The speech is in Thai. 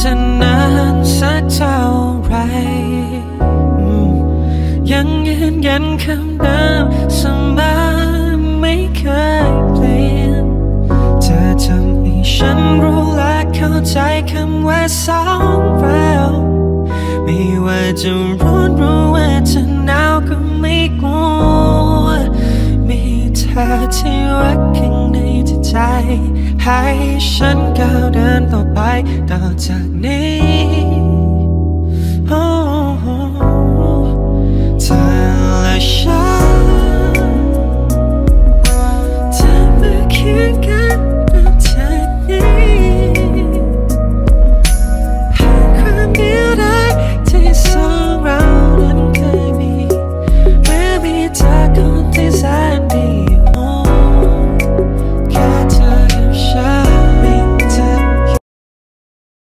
จะนานสักเท่าไรยังยืนยันคำเดิมเสมอไม่เคยเปลี่ยนเธอทำให้ฉันรู้และเข้าใจคำว่าสองเราไม่ว่าจะร้อนรู้ว่าจะหนาวก็ไม่กลัวมีเธอที่รักข้างในจิตใจให้ฉันก้าวเดินต่อไปต่อจากนี้